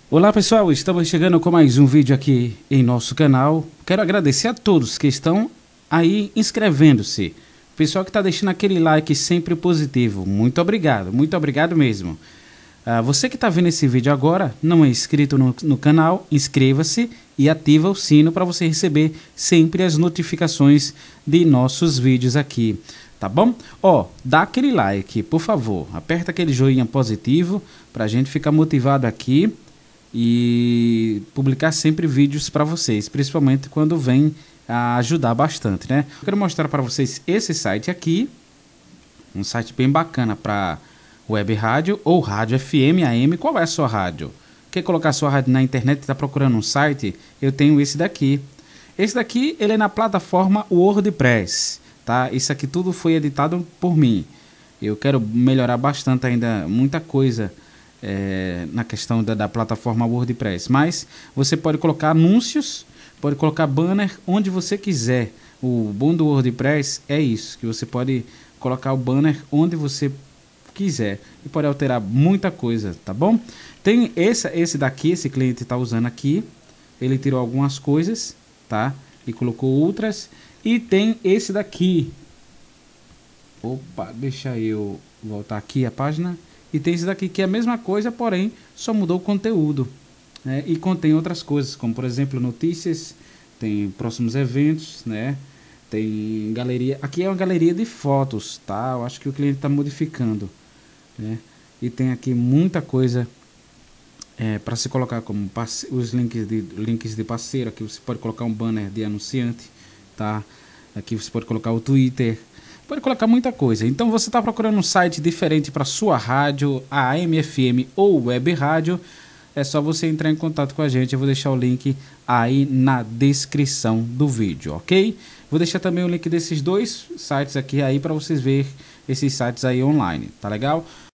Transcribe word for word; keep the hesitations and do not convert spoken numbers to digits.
Olá pessoal, estamos chegando com mais um vídeo aqui em nosso canal. Quero agradecer a todos que estão aí inscrevendo-se. Pessoal que está deixando aquele like sempre positivo, muito obrigado, muito obrigado mesmo. Ah, você que está vendo esse vídeo agora, não é inscrito no, no canal, inscreva-se e ativa o sino para você receber sempre as notificações de nossos vídeos aqui. Tá bom? Ó, dá aquele like, por favor, aperta aquele joinha positivo para a gente ficar motivado aqui e publicar sempre vídeos para vocês, principalmente quando vem a ajudar bastante, né? Eu quero mostrar para vocês esse site aqui, um site bem bacana para web rádio ou rádio F M, A M. Qual é a sua rádio? Quer colocar a sua rádio na internet e está procurando um site? Eu tenho esse daqui. Esse daqui, ele é na plataforma WordPress, tá? Isso aqui tudo foi editado por mim. Eu quero melhorar bastante ainda, muita coisa É, na questão da, da plataforma WordPress, mas você pode colocar anúncios, pode colocar banner onde você quiser. O bom do WordPress é isso, que você pode colocar o banner onde você quiser e pode alterar muita coisa, tá bom? Tem esse, esse daqui, esse cliente está usando aqui, ele tirou algumas coisas, tá? E colocou outras, e tem esse daqui. Opa, deixa eu voltar aqui a página. E tem esse daqui que é a mesma coisa, porém só mudou o conteúdo, né? E contém outras coisas, como por exemplo notícias, tem próximos eventos, né? Tem galeria, aqui é uma galeria de fotos, tá? Eu acho que o cliente está modificando, né? E tem aqui muita coisa é, para se colocar, como os links de, links de parceiro. Aqui você pode colocar um banner de anunciante, tá? Aqui você pode colocar o Twitter. Pode colocar muita coisa. Então você está procurando um site diferente para sua rádio, A M, F M ou web rádio, é só você entrar em contato com a gente. Eu vou deixar o link aí na descrição do vídeo, ok? Vou deixar também o link desses dois sites aqui aí para vocês verem esses sites aí online, tá legal?